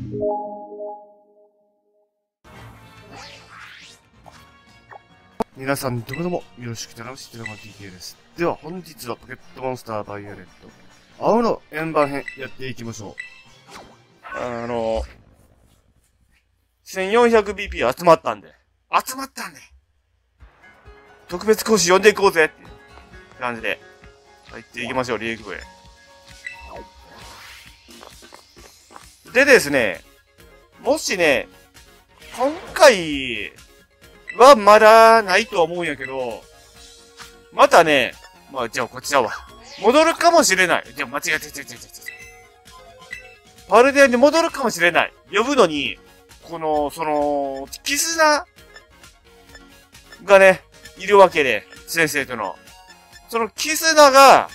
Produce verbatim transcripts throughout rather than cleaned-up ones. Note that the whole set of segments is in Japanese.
皆さん、どうもどうも、よろしくてらしいドラゴン ティーケー です。では、本日はポケットモンスターバイオレット、青の円盤編、やっていきましょう。あの、せんよんひゃくビーピー 集まったんで、集まったんで、特別講師呼んでいこうぜっていう感じで、入っていきましょう、リーグへ。でですね、もしね、今回はまだないと思うんやけど、またね、まあ、じゃあこっちだわ。戻るかもしれない。じゃあ間違えて、違う違う違う違う。パルデアに戻るかもしれない。呼ぶのに、この、その、絆がね、いるわけで、先生との。その絆が、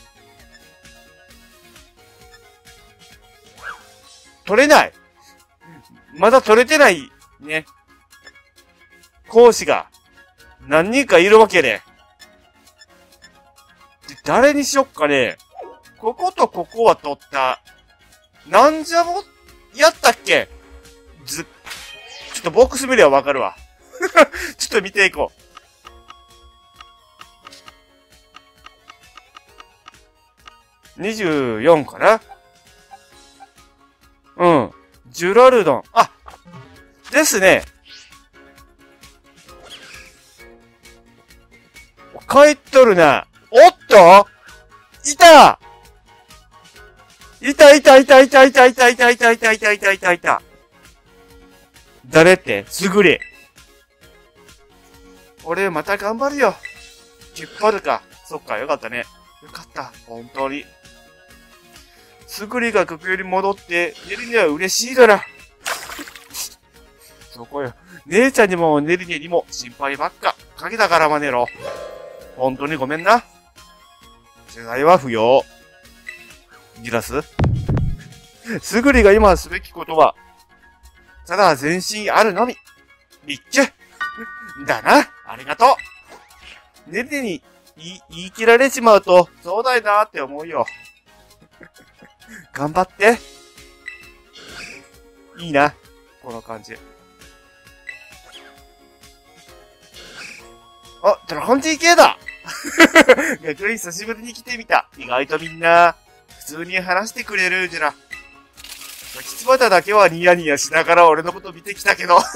取れない。まだ取れてない、ね。講師が、何人かいるわけで。で、誰にしよっかね。こことここは取った。なんじゃも、やったっけず、ちょっとボックス見ればわかるわ。ちょっと見ていこう。にじゅうよんかな。うん。ジュラルドン。あ、ですね。帰っとるな。おっといたいたいたいたいたいたいたいたいたいたいたいたいたいた。誰ってすぐり。俺また頑張るよ。引っ張るか。そっか、よかったね。よかった。本当に。すぐりがここより戻って、ネリネは嬉しいだな。そこよ。姉ちゃんにもネリネにも心配ばっかかけたからマネロ。本当にごめんな。世代は不要。ギラスすぐりが今すべきことは、ただ全身あるのみ。リッチュだな。ありがとう。ネリネに言い、言い切られちまうと、そうだよなって思うよ。頑張って。いいな。この感じ。あ、ドラゴン ティーケー だ逆に久しぶりに来てみた。意外とみんな、普通に話してくれるじゃな。キツバタだけはニヤニヤしながら俺のこと見てきたけど。キ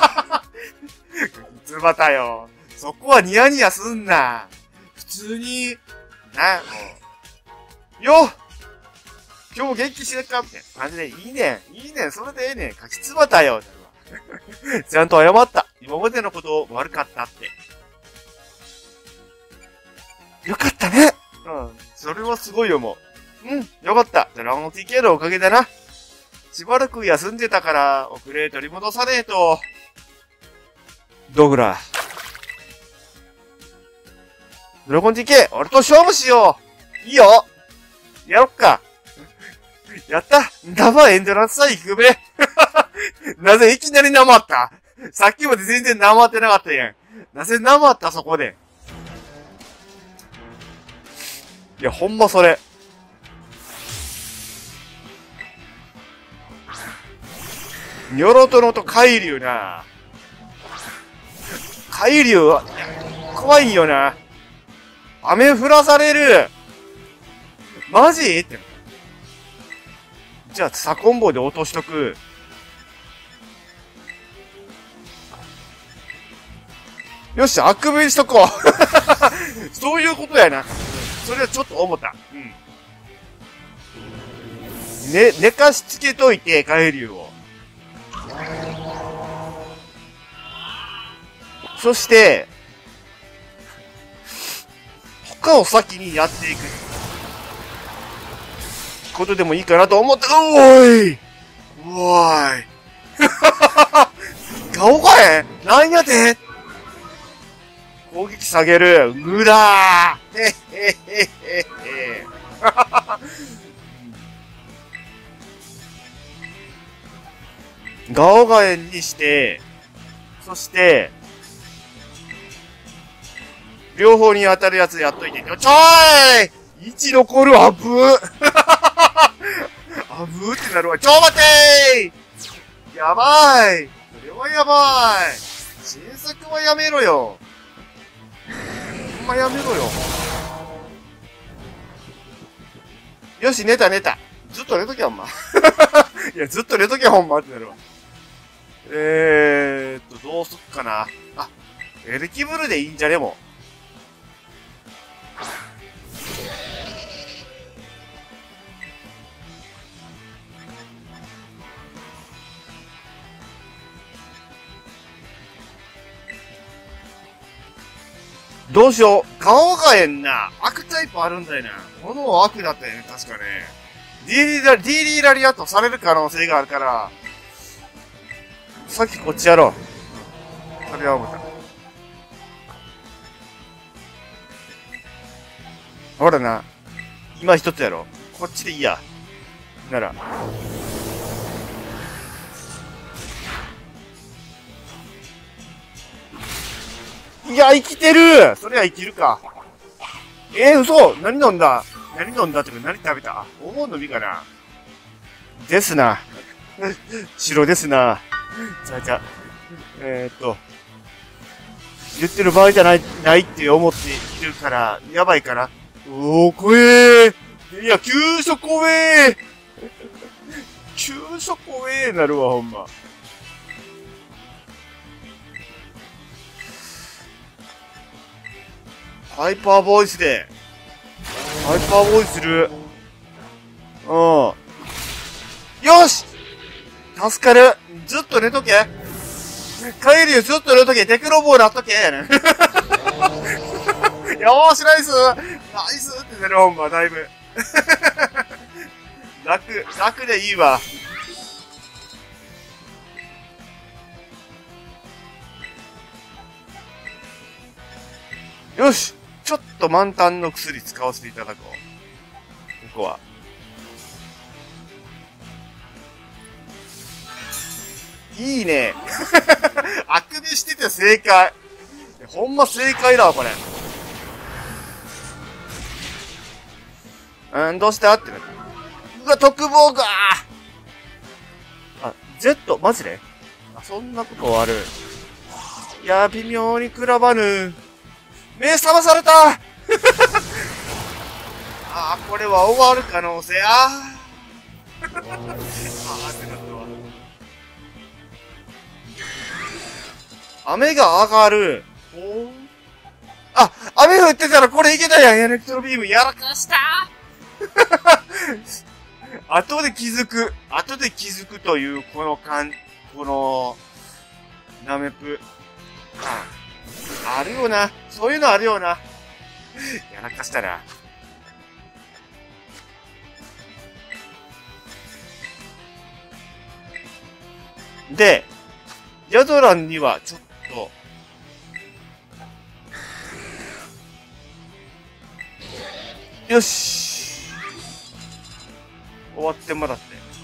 ツバタよ。そこはニヤニヤすんな。普通に、な、もう。よっ今日も元気してるかみたいな感じで、いいねん。いいねん。それでええねん。かきつばたよ。ちゃんと謝った。今までのこと悪かったって。よかったね。うん。それはすごいよ、もう。うん。よかった。ドラゴン ティーケー のおかげだな。しばらく休んでたから、遅れ取り戻さねえと。ドグラ。ドラゴン ティーケー、俺と勝負しよう。いいよ。やろっか。やった生エンドランスさえ行くべなぜいきなり生ったさっきまで全然生ってなかったやん。なぜ生ったそこで。いや、ほんまそれ。ニョロトノと海流な。海流は、怖いよな。雨降らされる。マジって。じゃあ、サコンボで落としとく。よし、あくびにしとこう。そういうことやな。それはちょっと思った。うん。ね、寝かしつけといて、海流を。そして、他を先にやっていく。ことでもいいかなと思った。おーいおーい顔かえなんやて攻撃下げる無駄ーへへへへへガオガエンにして、そして、両方に当たるやつやっといて。ちょーいいち残るあぶーあぶーってなるわ。ちょ待てーやばい。それはやばい。新作はやめろよ。ほんまやめろよ。よし、寝た寝た。ずっと寝ときゃほんま。いや、ずっと寝ときゃほんまってなるわ。えーっと、どうすっかな。あ、エレキブルでいいんじゃねもう。どうしよう。顔がえんな。悪タイプあるんだよな。物は悪だったよね、確かね。ディーリーラ、ディーリーラリアットされる可能性があるから、さっきこっちやろう。それは思った。ほらな。今一つやろ。こっちでいいや。なら。いや、生きてる。そりゃ生きるか。えー、嘘。何飲んだ何飲んだってか何食べたお盆の実かなですな。白ですな。じゃあじゃあ。えー、っと。言ってる場合じゃない、ないって思っているから、やばいから。おー、怖えー。いや、急所怖えー。急所怖えーなるわ、ほんま。ハイパーボイスで。ハイパーボイスする。うん。よし助かる。ずっと寝とけ。帰りよ、ずっと寝とけ。テクノボールあっとけ。よーし、ナイスナイスって寝るほんま、だいぶ。楽、楽でいいわ。よしちょっと満タンの薬使わせていただこう。ここは。いいね。あくびしてて正解。ほんま正解だわ、これ。うん、どうしたってなる。うわ、特防があ、Z、マジであ、そんなことある。いやー、微妙にくらばぬ。目覚まされたああ、これは終わる可能性、ああ。ああ、ってなったわ。雨が上がる。おー。あ、雨降ってたらこれいけたやん、エレクトロビームやらかした後で気づく。後で気づくという、この感、この、ナメプ。ああるよな。そういうのあるよな。やらかしたな。で、ヤドランにはちょっと、よし。終わってもらって。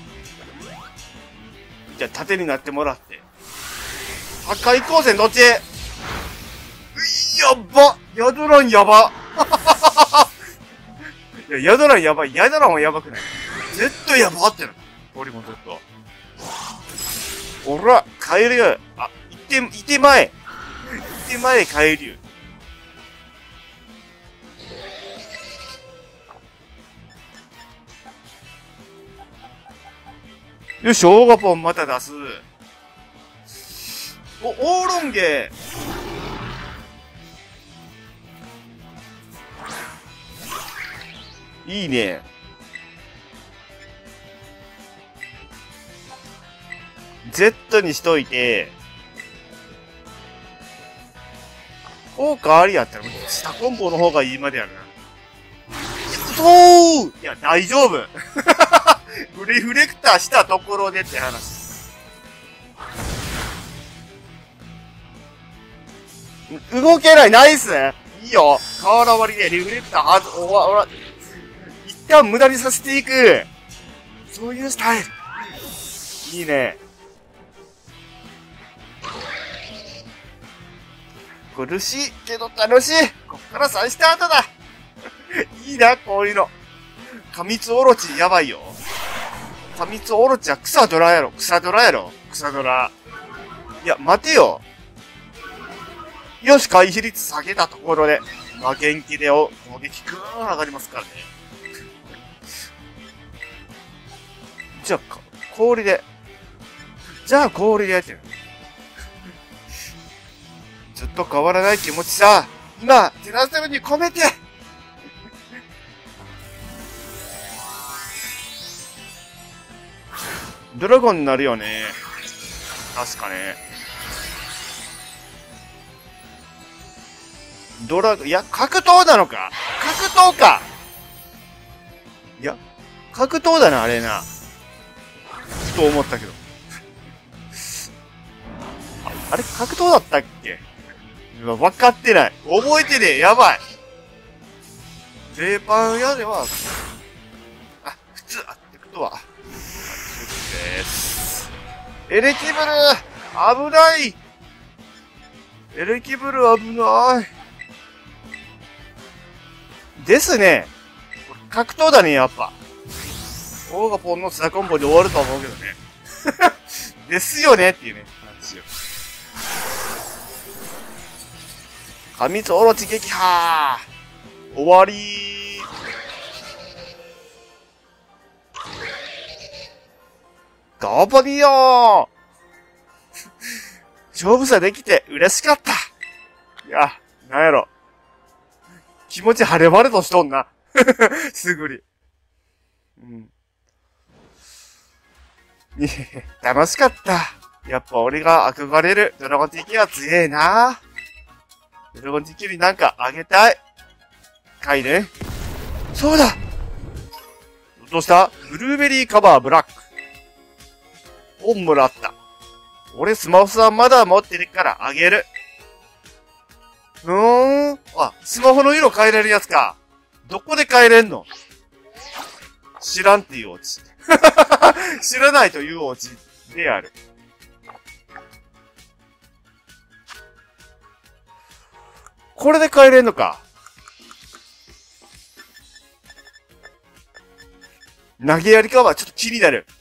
じゃあ縦になってもらって。破壊光線どっちやっばヤドランやばいや、ヤドランやばい。ヤドランはやばくない。Z やばってな。俺もずっと。おら、帰るよ。あ、いて、いて前。いて前帰るよ。よし、オーガポンまた出す。お、オーロンゲいいね。Z にしといて、効果ありやったら、下コンボの方がいいまでやるな。そういや、大丈夫リフレクターしたところでって話。動けない、ナイスいいよ。瓦割りでリフレクターはず、おわ、おわ、一旦無駄にさせていく。そういうスタイル。いいね。苦しいけど楽しい。こっから再スタートだ。いいな、こういうの。カミツオロチやばいよ。カミツオロチは草ドラやろ。草ドラやろ。 草ドラ。いや、待てよ。よし、回避率下げたところで、負けん気でを攻撃ぐーん上がりますからね。じゃあ、氷で。じゃあ、氷でやってる。ずっと変わらない気持ちさ、今、テラステルに込めてドラゴンになるよね。確かね。ドラゴン、いや、格闘なのか格闘かいや、格闘だな、あれな。と思ったけど。あ、あれ格闘だったっけ分かってない。覚えてねえ。やばい。レーパン屋では、あ、普通、あってことは、です。エレキブル危ないエレキブル危ないですね。格闘だね、やっぱ。オーガポンのツナコンボで終わると思うけどね。ですよねっていうね、話よ。神つおろち撃破終わりー。どうもによー勝負さできて嬉しかった。いや、なんやろ。気持ち晴れ晴れとしとんな。すぐり。うん。楽しかった。やっぱ俺が憧れるドラゴンティキは強えな。ドラゴンティキになんかあげたい。かいね。そうだどうしたブルーベリーカバーブラック。をもらった。俺スマホさんまだ持ってるからあげる。うーん。あ、スマホの色変えれるやつか。どこで変えれんの知らんっていうオチ。知らないというオチである。これで変えれんのか。投げやりかはちょっと気になる。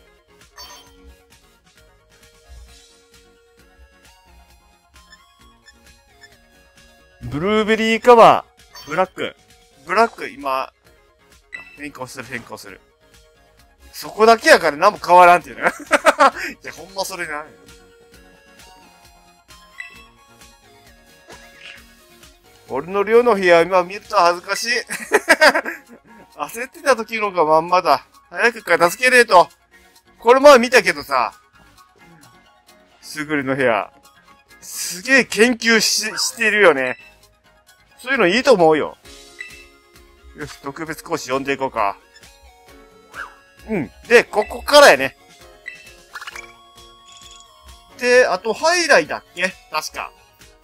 ブルーベリーカバー、ブラック。ブラック、今、変更する、変更する。そこだけやから何も変わらんっていうね。いや、ほんまそれな。俺の寮の部屋今見ると恥ずかしい。焦ってた時のがまんまだ。早く片付けねえと。これ前見たけどさ。すぐりの部屋。すげえ研究し、してるよね。そういうのいいと思うよ。よし、特別講師呼んでいこうか。うん。で、ここからやね。で、あと、ハイライだっけ確か。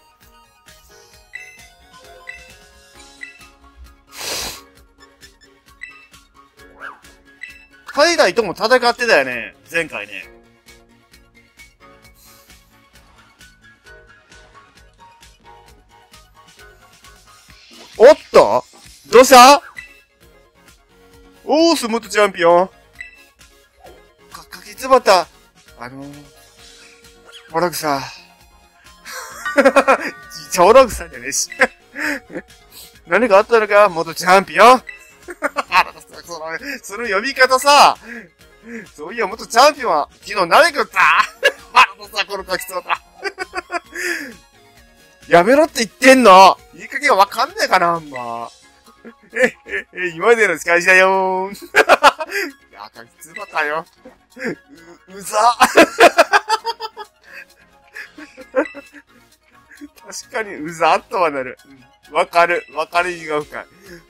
ハイライとも戦ってたよね。前回ね。おっとどうしたおー、スムートチャンピオン。か、かきつばった。あのー、オラグサ。じゃオラグサじゃねえし。何かあったのか元チャンピオン。あら、その、その呼び方さ、そういや、元チャンピオンは、昨日何食ったあらさ、このかきつばった。やめろって言ってんのいい加減わかんねえかな、あんま。え、え、え、今までの仕返しだよーん。いや、かきつばったよ。う、うざ。確かにうざっとはなる。わ、うん、かる。わかる意味が深い。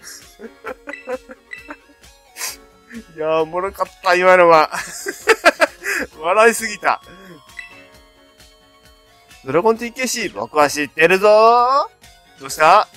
いやー、おもろかった、今のは。笑いすぎた。ドラゴン ティーケーシー、僕は知ってるぞー。どうした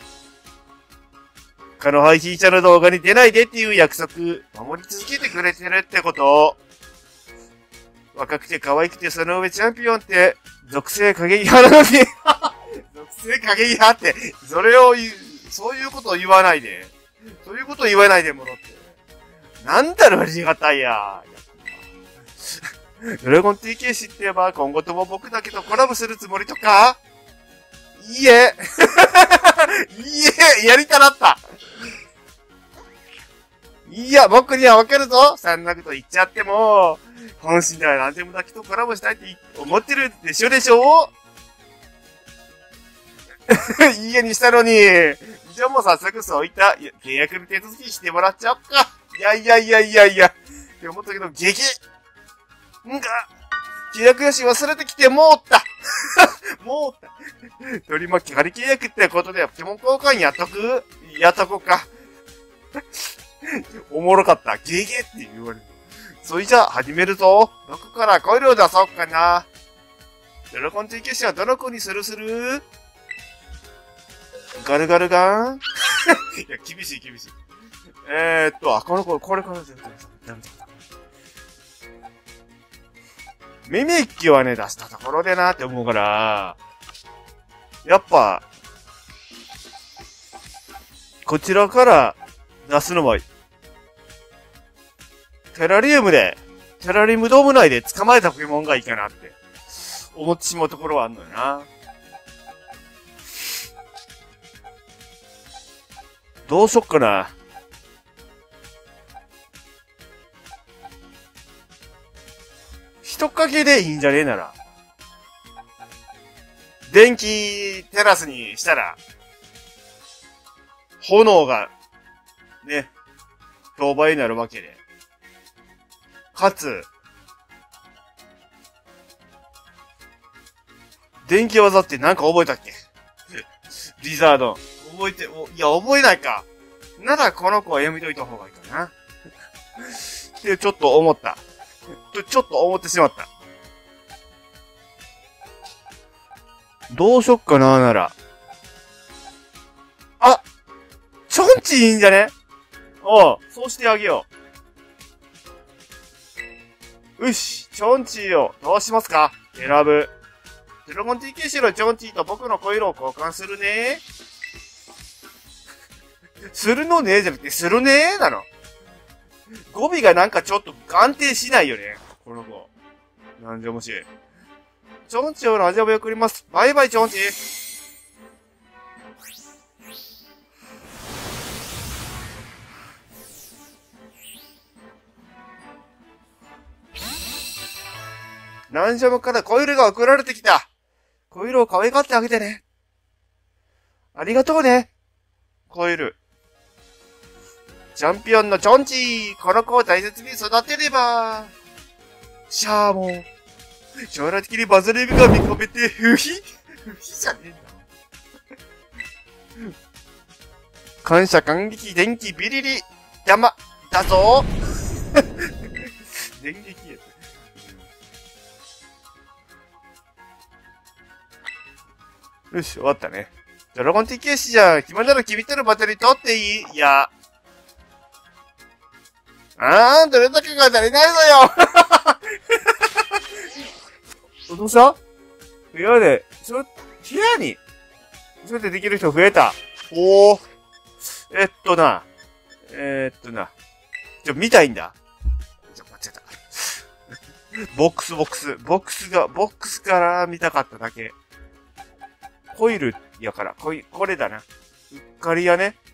カノハイヒーチャの動画に出ないでっていう約束、守り続けてくれてるってこと若くて可愛くてその上チャンピオンって、属性過激派なのに、属性過激派って、それを言う、そういうことを言わないで。そういうことを言わないでもろって。なんだろ、ありがたいや。 ドラゴン ティーケー 知ってれば今後とも僕だけとコラボするつもりとかいいえ。いいえ、やりたなった。いや、僕にはわかるぞ。そんなこと言っちゃっても、本心では何でもだけとコラボしたいって思ってるでしょでしょいいえにしたのに。じゃあもう早速そういった契約の手続きしてもらっちゃおっか。いやいやいやいやいや。って思ったけど、激んが、契約用紙忘れてきてもうったもうった取り巻き仮契約ってことでポケモン交換やっとくやっとこうか。おもろかった。ゲゲって言われる。それじゃあ始めるぞ。どこからコイルを出そうかな。ドラゴン ティーケー はどの子にするするガルガルガンいや、厳しい厳しい。えーっと、あ、この子、これこれ、ダメだ。ミミッキュはね、出したところでなって思うから、やっぱ、こちらから出すのは、テラリウムで、テラリウムドーム内で捕まえたポケモンがいいかなって、思ってしまうところはあんのよな。どうしよっかな。人影でいいんじゃねえなら。電気テラスにしたら、炎が、ね、当倍になるわけで。かつ、電気技ってなんか覚えたっけリザードン。覚えて、お、いや、覚えないか。ならこの子は読みといた方がいいかな。ってちょっと思った。ちょっと思ってしまった。どうしよっかな、なら。あチョンチいいんじゃねおう、そうしてあげよう。よし、チョンチーをどうしますか選ぶ。ドラゴン ティーケー シロチョンチーと僕の声色を交換するね。するのねじゃなくて、するねーなの。語尾がなんかちょっと安定しないよね。この子。なんでもしい。チョンチーをラジオを送ります。バイバイチョンチー。ランジャムからコイルが送られてきた。コイルを可愛がってあげてね。ありがとうね。コイル。チャンピオンのチョンチー。この子を大切に育てれば。シャーモン。将来的にバズレビが見込めて、ふひふひじゃねえんだ。感謝感激電気ビリリ。山、だぞ電撃やつ。よし、終わったね。ドラゴン ティーケー じゃ、暇なら君とのバトル取っていいいや。あー、どれだけが足りないのよどうした部屋で、それ、部屋に、それでできる人増えた。おー。えっとな。えー、っとな。ちょ、見たいんだ。ちょ、間違えた。ボックス、ボックス。ボックスが、ボックスから見たかっただけ。コイルやから、こい、これだな。うっかりやね。